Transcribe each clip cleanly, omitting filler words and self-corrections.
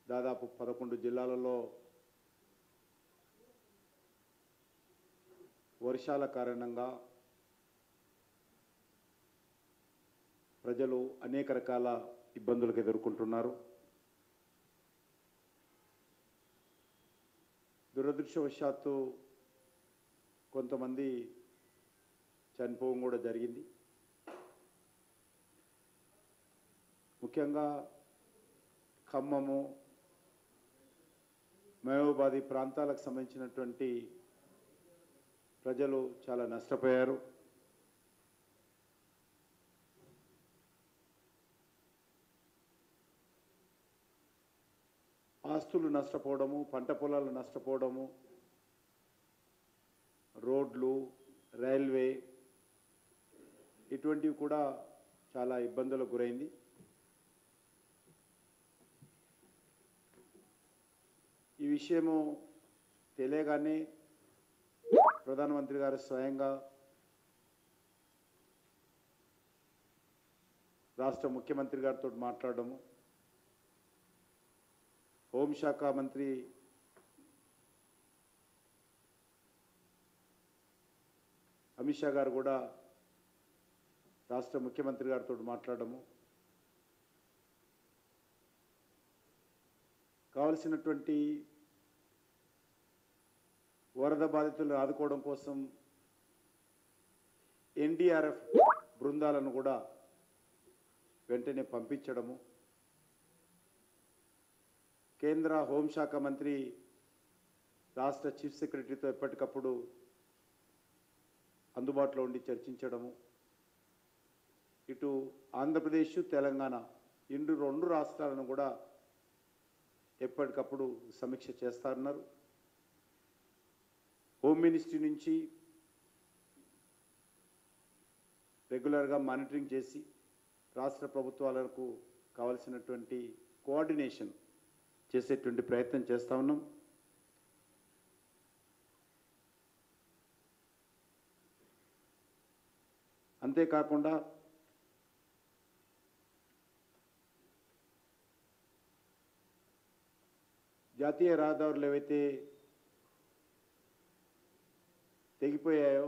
దాదాపు 11 జిల్లాలలో వర్షాల కారణంగా ప్రజలు అనేక రకాల ఇబ్బందులకు ఎదుర్కొంటున్నారు. దురదృష్టవశాత్తు కొంతమంది చనిపోవడం కూడా జరిగింది. ముఖ్యంగా ఖమ్మము, మహబూబాబాద్ ప్రాంతాలకు సంబంధించినటువంటి ప్రజలు చాలా నష్టపోయారు. ఆస్తులు నష్టపోవడము, పంట పొలాలు నష్టపోవడము, రోడ్లు, రైల్వే ఇటువంటివి కూడా చాలా ఇబ్బందులకు గురైంది. ఈ విషయము తెలియగానే ప్రధానమంత్రి గారు స్వయంగా రాష్ట్ర ముఖ్యమంత్రి గారితో మాట్లాడడము, హోంశాఖ మంత్రి అమిత్ షా గారు కూడా రాష్ట్ర ముఖ్యమంత్రి గారితో మాట్లాడడము, కావలసినటువంటి వరద బాధితులను ఆదుకోవడం కోసం ఎన్డీఆర్ఎఫ్ బృందాలను కూడా వెంటనే పంపించడము, కేంద్ర హోంశాఖ మంత్రి రాష్ట్ర చీఫ్ సెక్రటరీతో ఎప్పటికప్పుడు అందుబాటులో ఉండి చర్చించడము, ఇటు ఆంధ్రప్రదేశ్, తెలంగాణ రెండు రాష్ట్రాలను కూడా ఎప్పటికప్పుడు సమీక్ష చేస్తారన్నారు. హోమ్ మినిస్ట్రీ నుంచి రెగ్యులర్గా మానిటరింగ్ చేసి రాష్ట్ర ప్రభుత్వాలకు కావలసినటువంటి కోఆర్డినేషన్ చేసేటువంటి ప్రయత్నం చేస్తూ ఉన్నాం. అంతేకాకుండా జాతీయ రహదారులు ఏవైతే తెగిపోయాయో,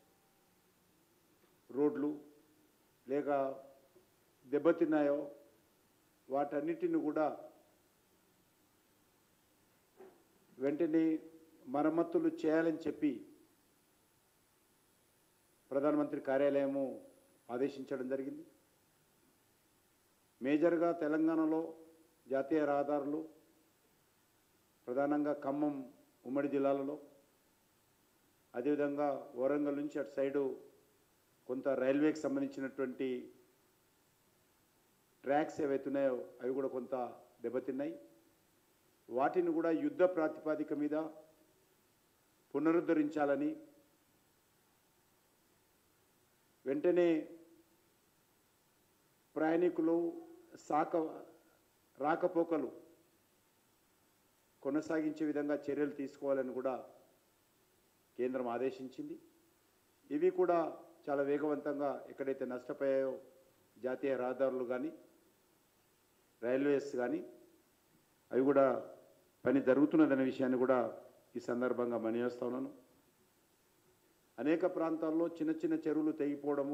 రోడ్లు లేక దెబ్బతిన్నాయో వాటన్నిటిని కూడా వెంటనే మరమ్మతులు చేయాలని చెప్పి ప్రధానమంత్రి కార్యాలయము ఆదేశించడం జరిగింది. మేజర్గా తెలంగాణలో జాతీయ రహదారులు ప్రధానంగా ఖమ్మం ఉమ్మడి జిల్లాలలో, అదేవిధంగా వరంగల్ నుంచి అటు సైడు కొంత రైల్వేకి సంబంధించినటువంటి ట్రాక్స్ ఏవైతున్నాయో అవి కూడా కొంత దెబ్బతిన్నాయి. వాటిని కూడా యుద్ధ ప్రాతిపదిక మీద పునరుద్ధరించాలని, వెంటనే ప్రయాణికులు రాకపోకలు కొనసాగించే విధంగా చర్యలు తీసుకోవాలని కూడా కేంద్రం ఆదేశించింది. ఇవి కూడా చాలా వేగవంతంగా ఎక్కడైతే నష్టపోయాయో జాతీయ రహదారులు కానీ రైల్వేస్ కానీ అవి కూడా పని జరుగుతున్నదనే విషయాన్ని కూడా ఈ సందర్భంగా మనవేస్తా ఉన్నాను. అనేక ప్రాంతాల్లో చిన్న చిన్న చెరువులు తెగిపోవడము,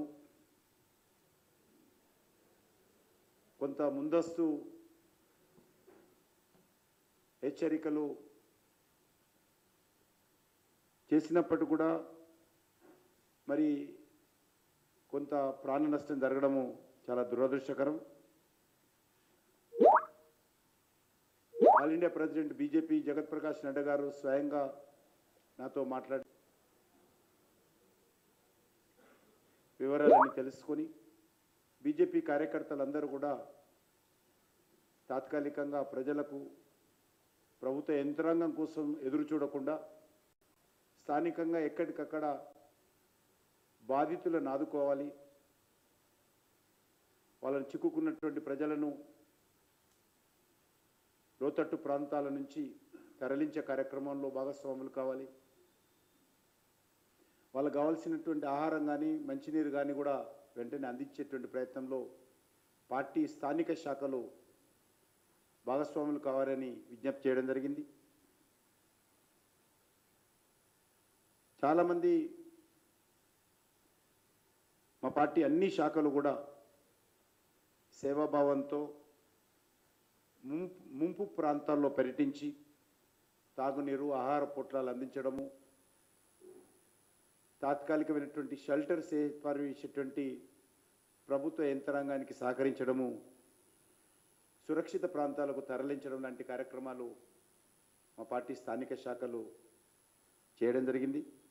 కొంత ముందస్తు హెచ్చరికలు చేసినప్పటికీ కూడా మరి కొంత ప్రాణ నష్టం జరగడము చాలా దురదృష్టకరం. ఆల్ ఇండియా ప్రెసిడెంట్ బీజేపీ జగత్ ప్రకాష్ నడ్డా గారు స్వయంగా నాతో మాట్లాడి వివరాలన్నీ తెలుసుకొని బీజేపీ కార్యకర్తలందరూ కూడా తాత్కాలికంగా ప్రజలకు ప్రభుత్వ యంత్రాంగం కోసం ఎదురు చూడకుండా స్థానికంగా ఎక్కడికక్కడ బాధితులను ఆదుకోవాలి, వాళ్ళని చిక్కుకున్నటువంటి ప్రజలను లోతట్టు ప్రాంతాల నుంచి తరలించే కార్యక్రమంలో భాగస్వాములు కావాలి. వాళ్ళకు కావాల్సినటువంటి ఆహారం కానీ మంచినీరు కానీ కూడా వెంటనే అందించేటువంటి ప్రయత్నంలో పార్టీ స్థానిక శాఖలు భాగస్వాములు కావాలని విజ్ఞప్తి చేయడం జరిగింది. చాలామంది మా పార్టీ అన్ని శాఖలు కూడా సేవాభావంతో ముంపు ప్రాంతాల్లో పర్యటించి తాగునీరు, ఆహార పొట్లాలు అందించడము, తాత్కాలికమైనటువంటి షెల్టర్స్ ఏర్పాటు ప్రభుత్వ యంత్రాంగానికి సహకరించడము, సురక్షిత ప్రాంతాలకు తరలించడం లాంటి కార్యక్రమాలు మా పార్టీ స్థానిక శాఖలు చేయడం జరిగింది.